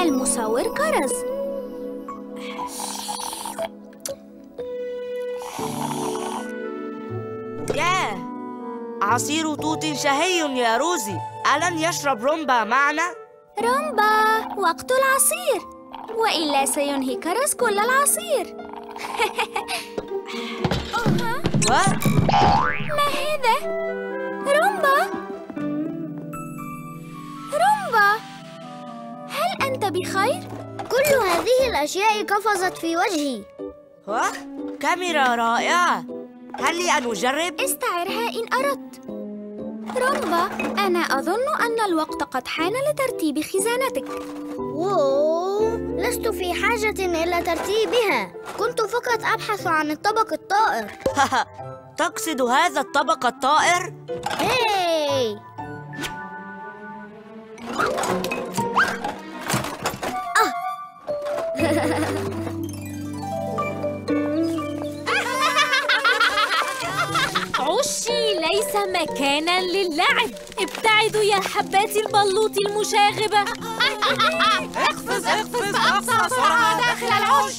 المصور كرز. ياه، عصير توت شهي يا روزي. ألن يشرب رومبا معنا؟ رومبا، وقت العصير، وإلا سينهي كرز كل العصير. ما هذا؟ رومبا؟ رومبا، هل أنت بخير؟ كل هذه الأشياء قفزت في وجهي. كاميرا رائعة. هل لي أن أجرب؟ استعرها إن أردت. رومبا، أنا أظن أن الوقت قد حان لترتيب خزانتك. لست في حاجة إلى ترتيبها. كنت فقط أبحث عن الطبق الطائر. تقصد هذا الطبق الطائر؟ هاي! عشي ليس مكاناً للعب. ابتعدوا يا حبات البلوط المشاغبة. اقفز بأقصى سرعة داخل العش.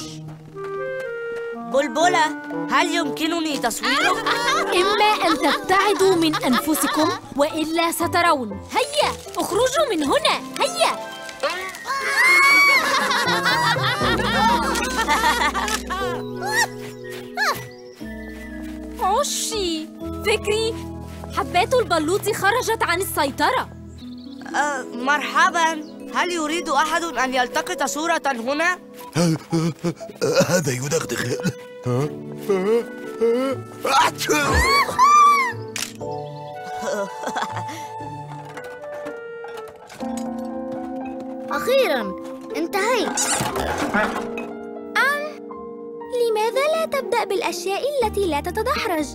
بلبلة، هل يمكنني تصويرك؟ إما أن تبتعدوا من أنفسكم وإلا سترون. هيا اخرجوا من هنا، هيا. عشي، فكري، حبات البلوط خرجت عن السيطرة. مرحباً، هل يريد أحد أن يلتقط صورة هنا؟ هذا يدغدغ. أخيراً انتهيت. لماذا لا تبدأ بالأشياء التي لا تتدحرج؟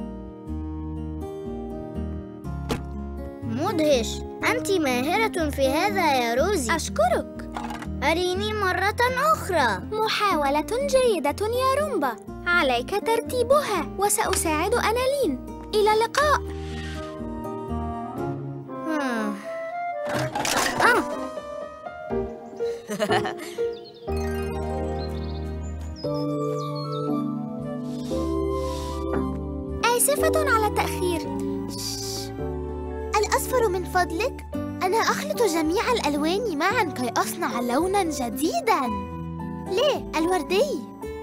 مدهش، أنت ماهرة في هذا يا روزي. أشكرك. أريني مرة أخرى. محاولة جيدة يا رومبا. عليك ترتيبها وسأساعد أنالين. إلى اللقاء. آسفة على التأخير. الأصفر من فضلك؟ أنا أخلط جميع الألوان معاً كي أصنع لوناً جديداً. ليه؟ الوردي.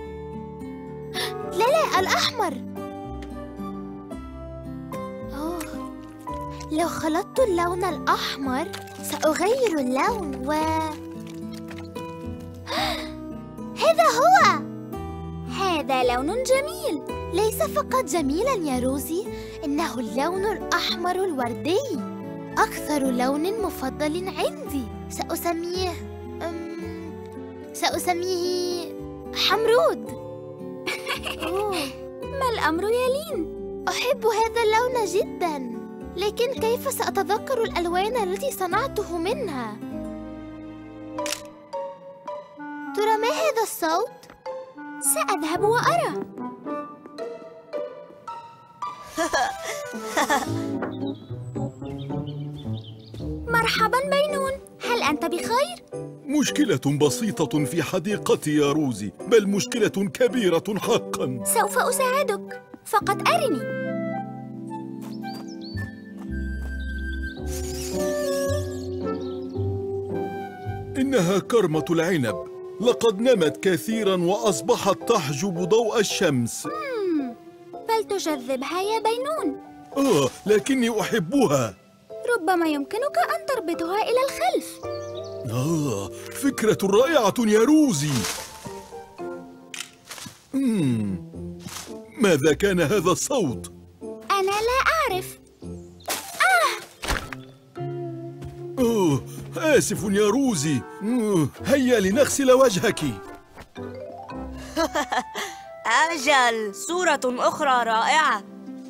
لا، الأحمر. لو خلطت اللون الأحمر سأغير اللون هذا هو! هذا لون جميل. ليس فقط جميلاً يا روزي، إنه اللون الأحمر الوردي أكثر لون مفضل عندي. سأسميه حمرود. ما الأمر يا لين؟ أحب هذا اللون جداً، لكن كيف سأتذكر الألوان التي صنعته منها؟ ترى ما هذا الصوت؟ سأذهب وأرى. مرحباً بينون، هل أنت بخير؟ مشكلة بسيطة في حديقتي يا روزي، بل مشكلة كبيرة حقاً. سوف أساعدك، فقط أرني. إنها كرمة العنب، لقد نمت كثيراً وأصبحت تحجب ضوء الشمس. فلتجذبها يا بينون. لكني أحبها. ربما يمكنك أن تربطها إلى الخلف. فكرة رائعة يا روزي. ماذا كان هذا الصوت؟ أنا لا أعرف. آسف يا روزي. هيا لنغسل وجهك. أجل، صورة أخرى رائعة.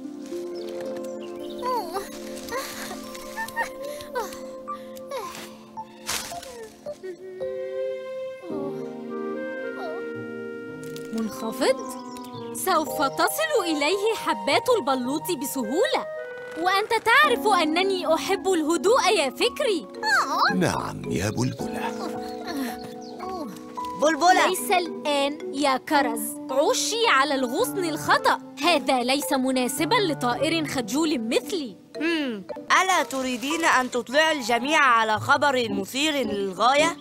منخفض؟ سوف تصل إليه حبات البلوط بسهولة، وأنت تعرف أنني أحب الهدوء يا فكري. نعم يا بلبلة. بلبلة. ليس الآن يا كرز. عشي على الغصن الخطأ. هذا ليس مناسباً لطائر خجول مثلي. ألا تريدين أن تطلع الجميع على خبر مثير للغاية؟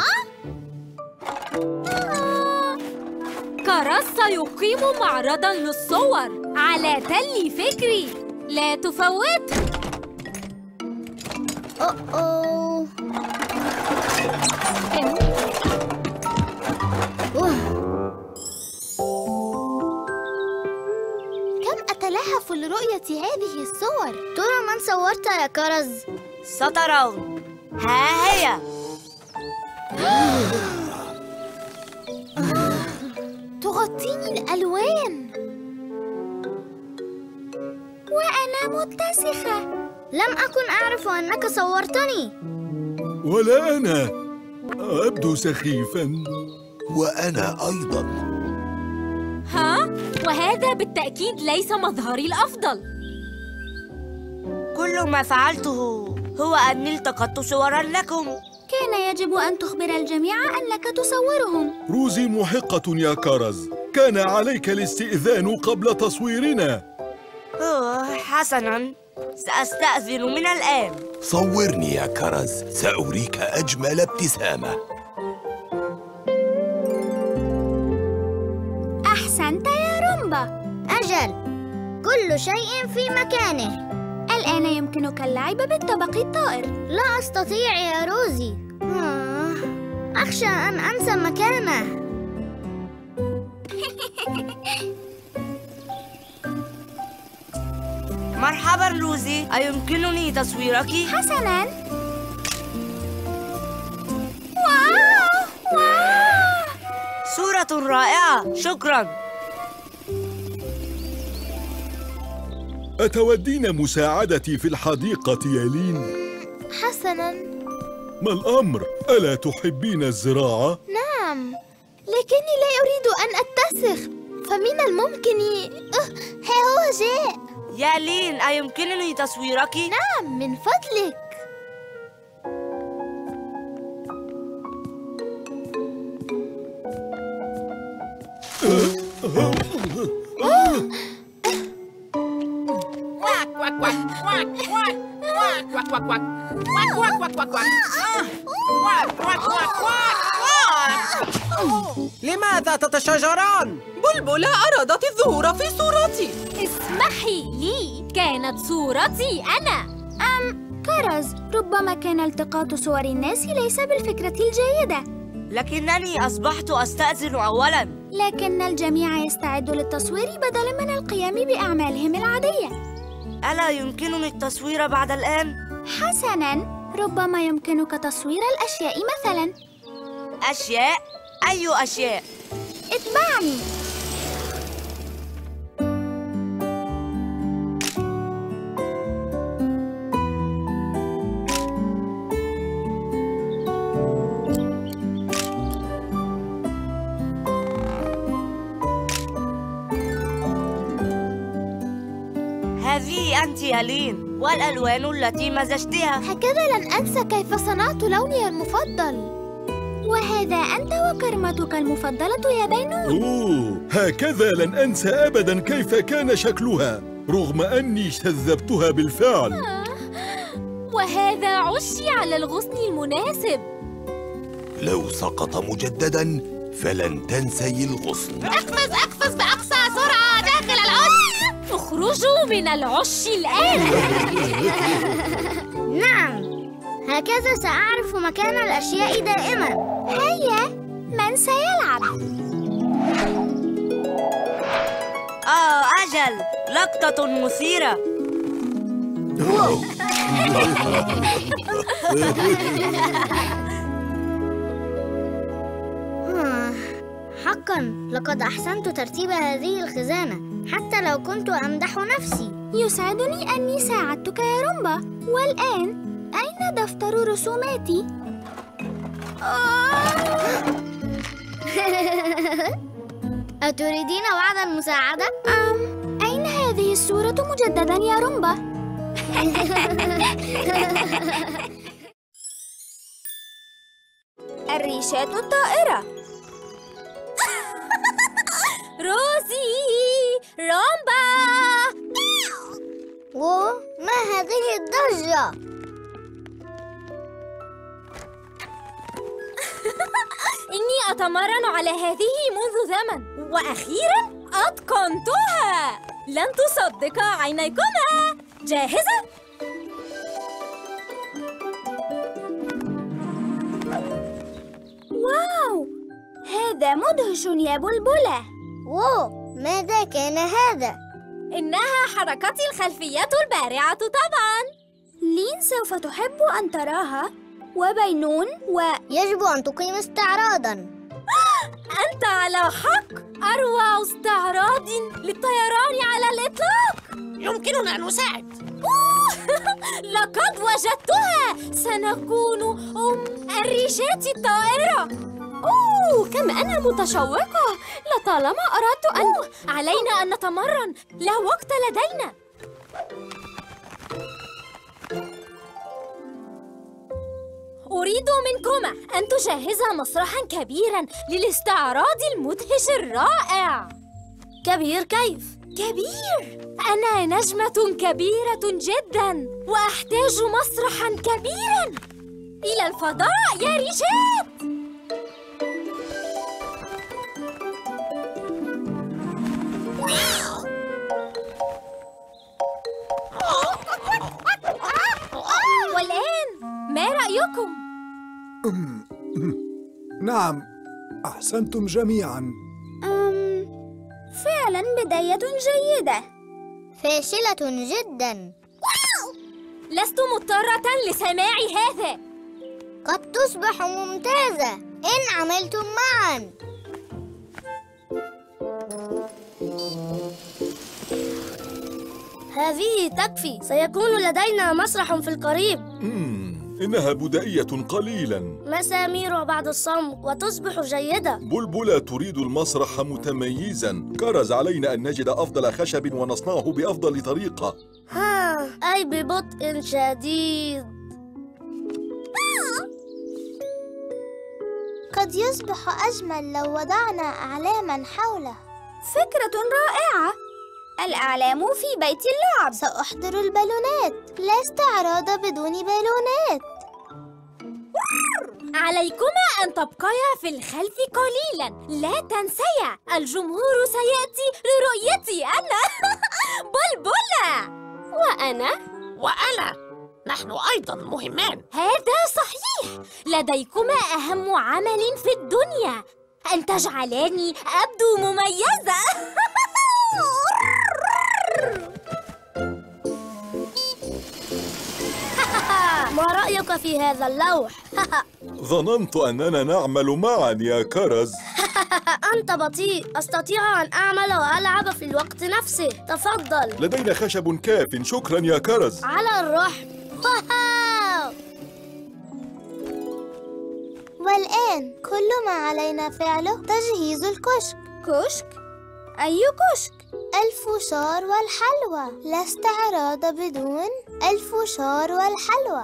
كرز سيقيم معرضاً للصور على تل فكري. لا تفوت. كم أتلهف لرؤية هذه الصور. ترى من صورتها يا كرز؟ سترون. ها هي. تغطيني الألوان وأنا متسخة. لم أكن أعرف أنك صورتني. ولا أنا. أبدو سخيفاً. وأنا أيضاً. ها؟ وهذا بالتأكيد ليس مظهري الأفضل. كل ما فعلته هو أني التقطت صوراً لكم. كان يجب أن تخبر الجميع أنك تصورهم. روزي محقة يا كرز. كان عليك الاستئذان قبل تصويرنا. حسناً، سأستأذن من الآن. صورني يا كرز، سأريك أجمل ابتسامة. أحسنت يا رومبا. أجل، كل شيء في مكانه. الآن يمكنك اللعب بالطبق الطائر. لا أستطيع يا روزي. أخشى أن أنسى مكانه. مرحباً روزي، أيمكنني تصويرك؟ حسناً. واو واو، صورة رائعة، شكراً. أتودين مساعدتي في الحديقة يا لين؟ حسناً. ما الأمر؟ ألا تحبين الزراعة؟ نعم، لكني لا أريد أن أتسخ، فمن الممكن ها هو جاء. يا لين، أيمكنني تصويرك؟ نعم، من فضلك. لماذا تتشاجران؟ بلبلة أرادت الظهور في صورتي. اسمحي لي، كانت صورتي أنا. كرز، ربما كان التقاط صور الناس ليس بالفكرة الجيدة. لكنني أصبحت أستأذن أولاً. لكن الجميع يستعد للتصوير بدلاً من القيام بأعمالهم العادية. ألا يمكنني التصوير بعد الآن؟ حسناً، ربما يمكنك تصوير الأشياء مثلاً. أشياء؟ أي أشياء؟ اتبعني. هذه أنت يا لين، والألوان التي مزجتها. هكذا لن أنسى كيف صنعت لوني المفضل. وهذا أنت وكرمتك المفضلة يا بينون. أوه، هكذا لن أنسى أبداً كيف كان شكلها، رغم أني شذبتها بالفعل. وهذا عشي على الغصن المناسب. لو سقط مجدداً فلن تنسي الغصن. اقفز بأقصى سرعة داخل العش. اخرجوا من العش الآن. نعم، هكذا سأعرف مكان الأشياء دائما. هيا، من سيلعب؟ أجل، لقطة مثيرة. حقاً، لقد أحسنت ترتيب هذه الخزانة حتى لو كنت أمدح نفسي. يسعدني أني ساعدتك يا رومبا. والآن أين دفتر رسوماتي؟ أتريدين بعض المساعدة؟ أين هذه الصورة مجدداً يا رومبا؟ الريشات الطائرة. روزي، رومبا. ما هذه الضجة؟ إني أتمرن على هذه منذ زمن، وأخيراً أتقنتها. لن تصدق عينيكما. جاهزة؟ واو، هذا مدهش يا بلبلة. ماذا كان هذا؟ إنها حركتي الخلفية البارعة طبعاً. لين سوف تحب أن تراها، وبينون يجب أن تقيم استعراضاً. أنت على حق. أروع استعراض للطيران على الإطلاق. يمكننا أن نساعد. لقد وجدتها. سنكون الريشات الطائرة. كم أنا متشوقة. لطالما أردت أن علينا أن نتمرن. لا وقت لدينا. أريد منكما أن تجهزا مسرحاً كبيراً للاستعراض المدهش الرائع. كبير كيف؟ كبير. أنا نجمة كبيرة جداً وأحتاج مسرحاً كبيراً. إلى الفضاء يا ريشات. والآن ما رأيكم؟ نعم، أحسنتم جميعاً. فعلاً بداية جيدة. فاشلة جداً. لست مضطرة لسماع هذا. قد تصبح ممتازة إن عملتم معاً. هذه تكفي. سيكون لدينا مسرح في القريب. إنها بدائية قليلاً. مسامير بعد الصمت وتصبح جيدة. بلبلة تريد المسرح متميزاً. كرز علينا أن نجد أفضل خشب ونصنعه بأفضل طريقة. أي ببطء شديد. قد يصبح أجمل لو وضعنا أعلاماً حوله. فكرة رائعة. الأعلام في بيت اللعب. سأحضر البالونات. لا استعراض بدون بالونات. عليكما أن تبقيا في الخلف قليلاً. لا تنسيا، الجمهور سيأتي لرؤيتي أنا. بلبلة. وأنا. نحن أيضاً مهمان. هذا صحيح. لديكما أهم عمل في الدنيا، أن تجعلاني أبدو مميزة. ما رأيك في هذا اللوح؟ ظننت أننا نعمل معاً يا كرز. أنت بطيء. أستطيع أن أعمل وألعب في الوقت نفسه. تفضل. لدينا خشب كاف. شكراً يا كرز. على الرحب. والآن كل ما علينا فعله تجهيز الكشك. كشك؟ أي كشك؟ الفشار والحلوى. لا استعراض بدون الفشار والحلوى.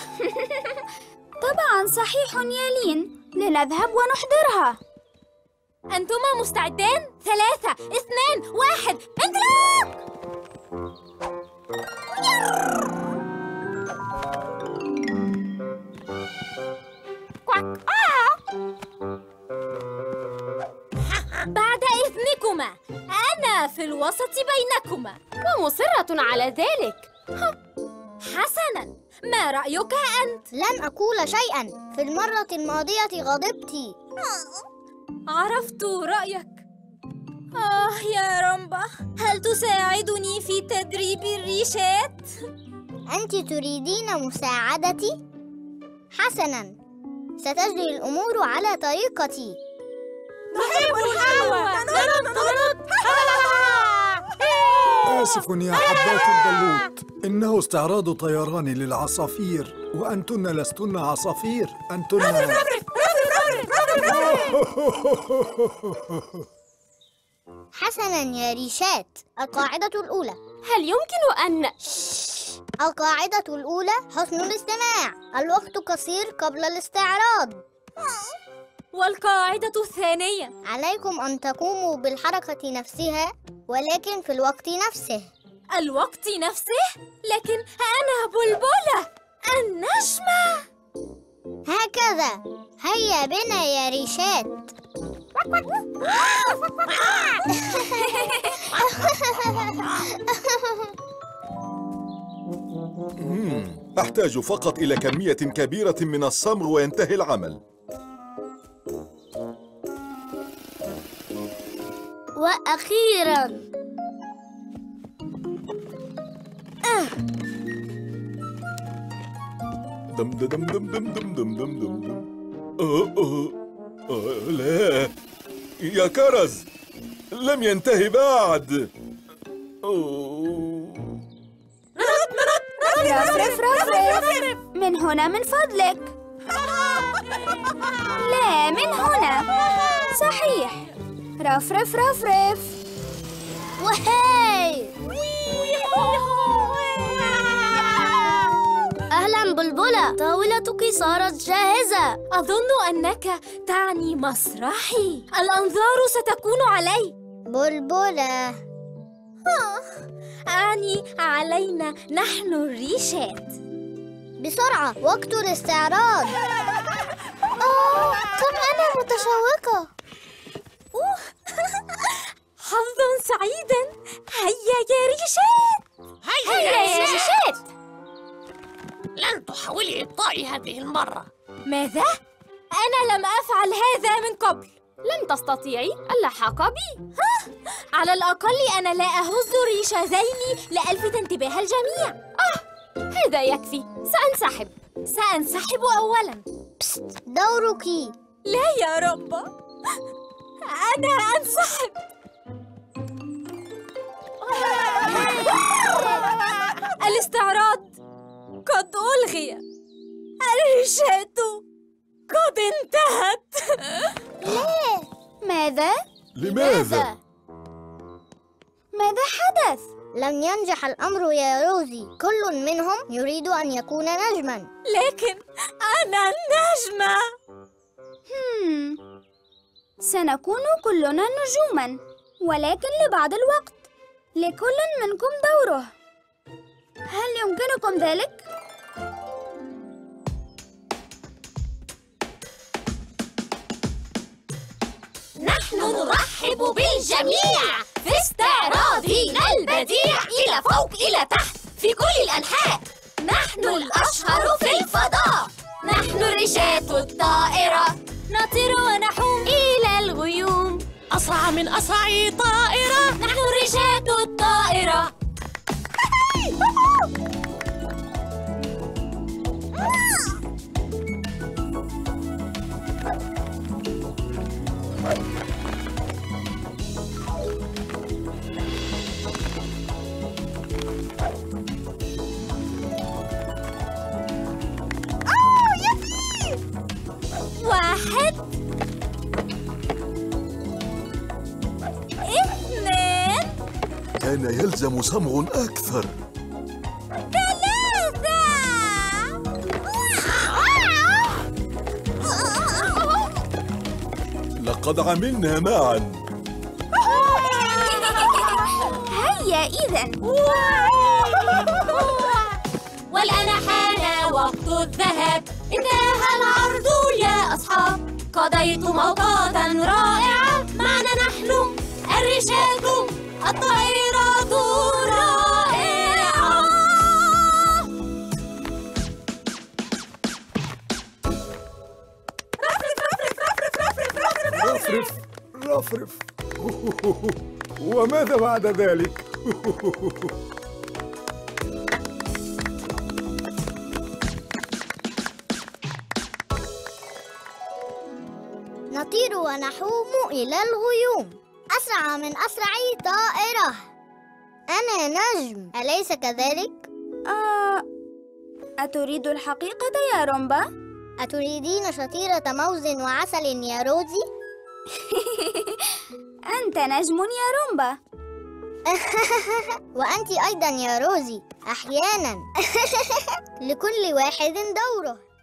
طبعاً صحيح يا لين. لنذهب ونحضرها. أنتما مستعدان؟ 3 2 1 انطلاق! بعد إذنكما، أنا في الوسط بينكما ومصرة على ذلك. حسناً، ما رأيك أنت؟ لن أقول شيئاً. في المرة الماضية غضبت. عرفت رأيك. يا رمبا، هل تساعدني في تدريب الريشات؟ أنت تريدين مساعدتي؟ حسناً، ستجري الأمور على طريقتي. نحب الحلوى. آسف يا حبات البلوط، إنه استعراض طيران للعصافير، وأنتن لستن عصافير. أنتن حسناً يا ريشات. القاعدة الأولى. هل يمكن أن... القاعدة الأولى حسن الاستماع. الوقت قصير قبل الاستعراض. والقاعدة الثانية: عليكم أن تقوموا بالحركة نفسها ولكن في الوقت نفسه. الوقت نفسه؟ لكن أنا بلبلة النجمة. هكذا، هيا بنا يا ريشات. أحتاج فقط إلى كمية كبيرة من الصمغ وينتهي العمل. وأخيراً دم دم دم دم دم دم دم دم دم. لا يا كرز، لم ينتهي بعد. رفرف رفرف، من هنا من فضلك. لا، من هنا. صحيح. رفرف رفرف. وهاي، أهلاً بلبلة، طاولتك صارت جاهزة. أظن أنك تعني مسرحي. الأنظار ستكون علي. بلبلة، أعني علينا نحن الريشات. بسرعة، وقت الاستعراض. كم أنا متشوقة. حظاً سعيداً. هيا يا ريشات. هيا يا ريشات. لن تحاولي إبطائي هذه المرة. ماذا؟ أنا لم أفعل هذا من قبل. لن تستطيعي اللحاق بي. على الأقل أنا لا أهز ريشازين لألفت انتباه الجميع. هذا يكفي. سأنسحب أولاً. دورك. لا يا رب، أنا أنسحب. الاستعراض قد ألغي. الريشات قد انتهت. ماذا؟ لماذا؟ ماذا حدث؟ لن ينجح الأمر يا روزي، كل منهم يريد أن يكون نجماً. لكن أنا النجمة. سنكون كلنا نجوماً، ولكن لبعض الوقت. لكل منكم دوره. هل يمكنكم ذلك؟ نحن نرحب بالجميع في استعراضنا البديع. إلى فوق إلى تحت في كل الأنحاء. نحن الأشهر في الفضاء. نحن الريشات الطائرة. نطير ونحوم إلى الغيوم أسرع من أسرع طائرة. نحن الريشات الطائرة. واحد، اثنين، كان يلزم صمغ أكثر. ثلاثة. لقد عملنا معا. هيا إذن. والآن حان وقت الذهاب. انتهى العرض يا أصحاب. قضيتم أوقاتاً رائعة معنا نحن الريشات الطائرات الرائعة. رفرف رفرف. وماذا بعد ذلك؟ نطير ونحوم إلى الغيوم أسرع من أسرع طائرة. أنا نجم، أليس كذلك؟ أتريد الحقيقة يا رومبا؟ أتريدين شطيرة موز وعسل يا روزي؟ أنت نجم يا رومبا. وأنت أيضا يا روزي، أحيانا. لكل واحد دوره.